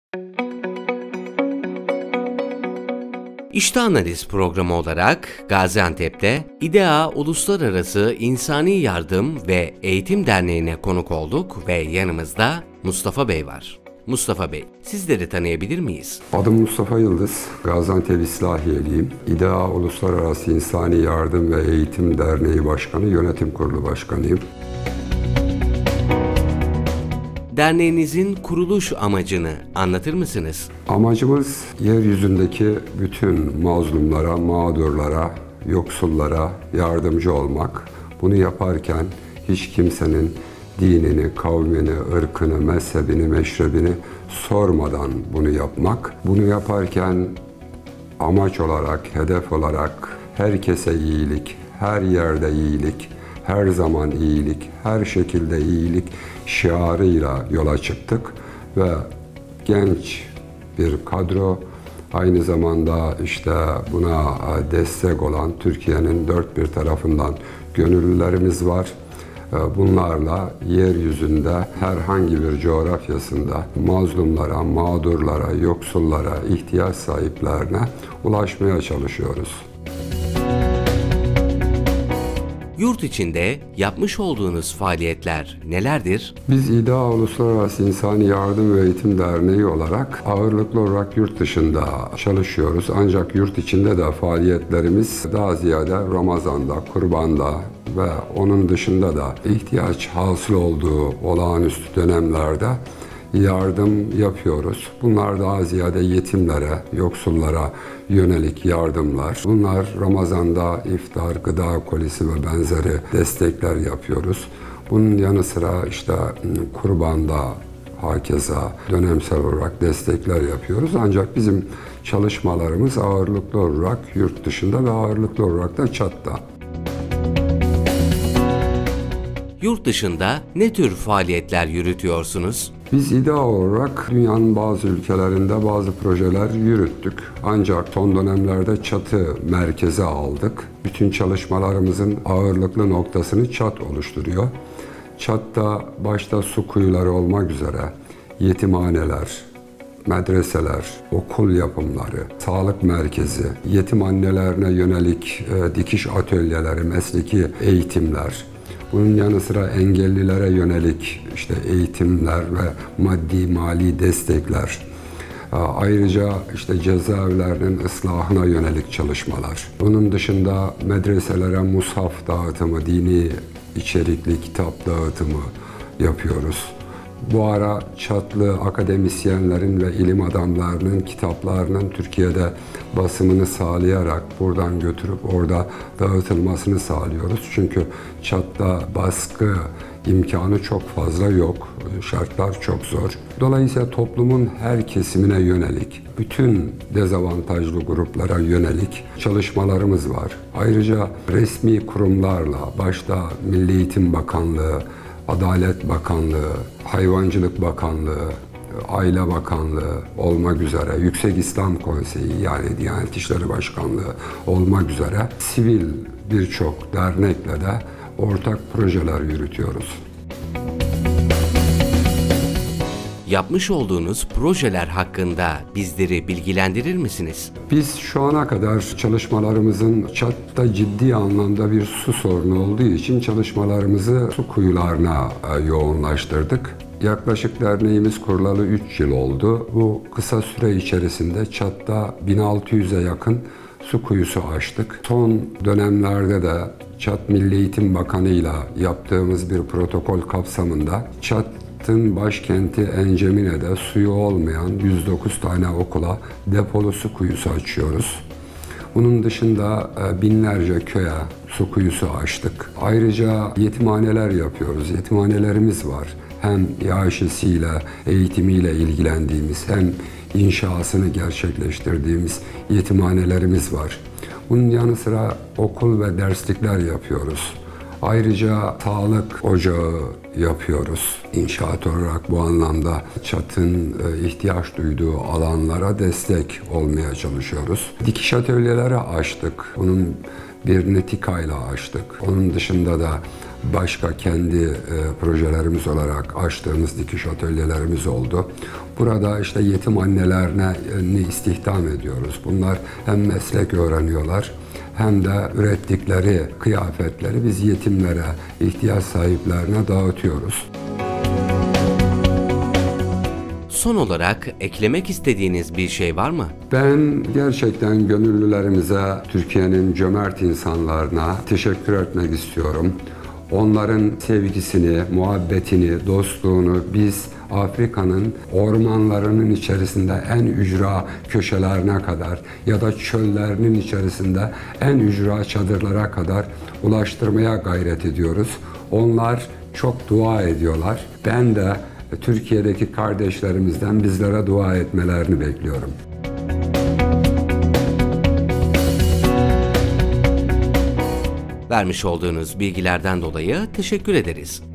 İşte Analiz programı olarak Gaziantep'te İDEA Uluslararası İnsani Yardım ve Eğitim Derneği'ne konuk olduk ve yanımızda Mustafa Bey var. Mustafa Bey, sizleri tanıyabilir miyiz? Adım Mustafa Yıldız, Gaziantep İslahiyeliyim. İDEA Uluslararası İnsani Yardım ve Eğitim Derneği Başkanı, Yönetim Kurulu Başkanıyım. Derneğinizin kuruluş amacını anlatır mısınız? Amacımız yeryüzündeki bütün mazlumlara, mağdurlara, yoksullara yardımcı olmak. Bunu yaparken hiç kimsenin dinini, kavmini, ırkını, mezhebini, meşrebini sormadan bunu yapmak. Bunu yaparken amaç olarak, hedef olarak herkese iyilik, her yerde iyilik, her zaman iyilik, her şekilde iyilik şiarıyla yola çıktık ve genç bir kadro, aynı zamanda işte buna destek olan Türkiye'nin dört bir tarafından gönüllülerimiz var. Bunlarla yeryüzünde herhangi bir coğrafyasında mazlumlara, mağdurlara, yoksullara, ihtiyaç sahiplerine ulaşmaya çalışıyoruz. Yurt içinde yapmış olduğunuz faaliyetler nelerdir? Biz İDEA Uluslararası İnsani Yardım ve Eğitim Derneği olarak ağırlıklı olarak yurt dışında çalışıyoruz. Ancak yurt içinde de faaliyetlerimiz daha ziyade Ramazan'da, Kurban'da ve onun dışında da ihtiyaç hasıl olduğu olağanüstü dönemlerde yardım yapıyoruz. Bunlar daha ziyade yetimlere, yoksullara yönelik yardımlar. Bunlar Ramazan'da iftar, gıda kolisi ve benzeri destekler yapıyoruz. Bunun yanı sıra işte Kurban'da hakeza dönemsel olarak destekler yapıyoruz. Ancak bizim çalışmalarımız ağırlıklı olarak yurt dışında ve ağırlıklı olarak da Çat'ta. Yurt dışında ne tür faaliyetler yürütüyorsunuz? Biz İDEA olarak dünyanın bazı ülkelerinde bazı projeler yürüttük. Ancak son dönemlerde Çat'ı merkeze aldık. Bütün çalışmalarımızın ağırlıklı noktasını Çat oluşturuyor. Çat'ta başta su kuyuları olmak üzere yetimhaneler, medreseler, okul yapımları, sağlık merkezi, yetim annelerine yönelik dikiş atölyeleri, mesleki eğitimler, bunun yanı sıra engellilere yönelik işte eğitimler ve mali destekler. Ayrıca işte cezaevlerinin ıslahına yönelik çalışmalar. Bunun dışında medreselere mushaf dağıtımı, dini içerikli kitap dağıtımı yapıyoruz. Bu ara Çatlı akademisyenlerin ve ilim adamlarının kitaplarının Türkiye'de basımını sağlayarak buradan götürüp orada dağıtılmasını sağlıyoruz. Çünkü Çat'ta baskı imkanı çok fazla yok, şartlar çok zor. Dolayısıyla toplumun her kesimine yönelik, bütün dezavantajlı gruplara yönelik çalışmalarımız var. Ayrıca resmi kurumlarla, başta Milli Eğitim Bakanlığı, Adalet Bakanlığı, Hayvancılık Bakanlığı, Aile Bakanlığı olmak üzere, Yüksek İslam Konseyi yani Diyanet İşleri Başkanlığı olmak üzere sivil birçok dernekle de ortak projeler yürütüyoruz. Yapmış olduğunuz projeler hakkında bizleri bilgilendirir misiniz? Biz şu ana kadar çalışmalarımızın Çat'ta ciddi anlamda bir su sorunu olduğu için çalışmalarımızı su kuyularına yoğunlaştırdık. Yaklaşık derneğimiz kurulalı 3 yıl oldu. Bu kısa süre içerisinde Çat'ta 1600'e yakın su kuyusu açtık. Son dönemlerde de Çat Milli Eğitim Bakanı ile yaptığımız bir protokol kapsamında Çat'ın başkenti Encemine'de suyu olmayan 109 tane okula depolu su kuyusu açıyoruz. Bunun dışında binlerce köye su kuyusu açtık. Ayrıca yetimhaneler yapıyoruz. Yetimhanelerimiz var. Hem iaşesiyle, eğitimiyle ilgilendiğimiz hem inşasını gerçekleştirdiğimiz yetimhanelerimiz var. Bunun yanı sıra okul ve derslikler yapıyoruz. Ayrıca sağlık ocağı yapıyoruz. İnşaat olarak bu anlamda Çat'ın ihtiyaç duyduğu alanlara destek olmaya çalışıyoruz. Dikiş atölyeleri açtık. Bunun birini TİKA ile açtık. Onun dışında da başka kendi projelerimiz olarak açtığımız dikiş atölyelerimiz oldu. Burada işte yetim annelerini istihdam ediyoruz. Bunlar hem meslek öğreniyorlar hem de ürettikleri kıyafetleri biz yetimlere, ihtiyaç sahiplerine dağıtıyoruz. Son olarak eklemek istediğiniz bir şey var mı? Ben gerçekten gönüllülerimize, Türkiye'nin cömert insanlarına teşekkür etmek istiyorum. Onların sevgisini, muhabbetini, dostluğunu biz Afrika'nın ormanlarının içerisinde en ücra köşelerine kadar ya da çöllerinin içerisinde en ücra çadırlara kadar ulaştırmaya gayret ediyoruz. Onlar çok dua ediyorlar. Ben de Türkiye'deki kardeşlerimizden bizlere dua etmelerini bekliyorum. Vermiş olduğunuz bilgilerden dolayı teşekkür ederiz.